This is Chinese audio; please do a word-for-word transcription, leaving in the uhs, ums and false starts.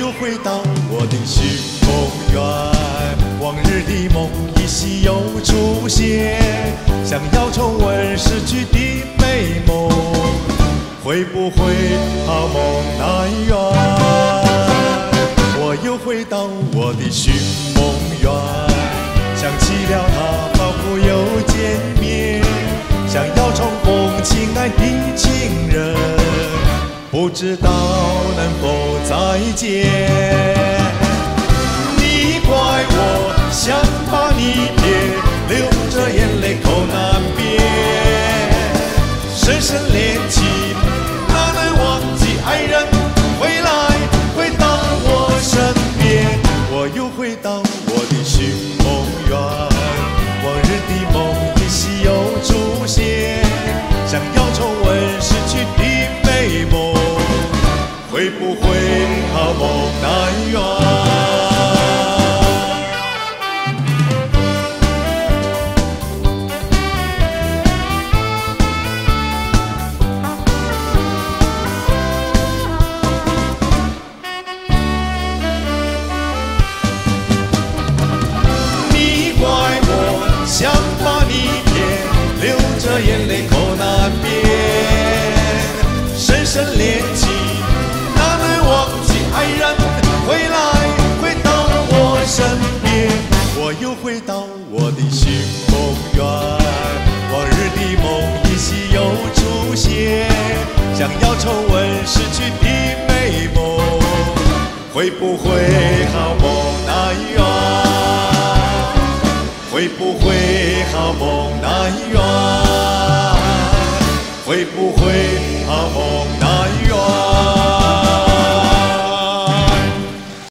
又回到我的寻梦园，往日的梦依稀又出现，想要重温逝去的美梦，会不会好梦难圆？我又回到我的寻梦园，想起了他仿佛又见面，想要重逢亲爱的情人，不知道能否再见。你怪我想把你撇，流着眼泪口难辩。深深恋情哪能忘记爱人？回来回到我身边，我又回到我的寻梦园，往日的梦依稀又出现，想要重温逝去的美梦，会不会好梦难圆？你怪我想把你骗，流着眼泪口难辩。深深恋情哪能忘记爱人？回来回到我身边，我又回到我的寻梦园，往日的梦依稀又出现，想要重温逝去的美梦，会不会好梦难圆？会不会好梦难圆？会不会好梦？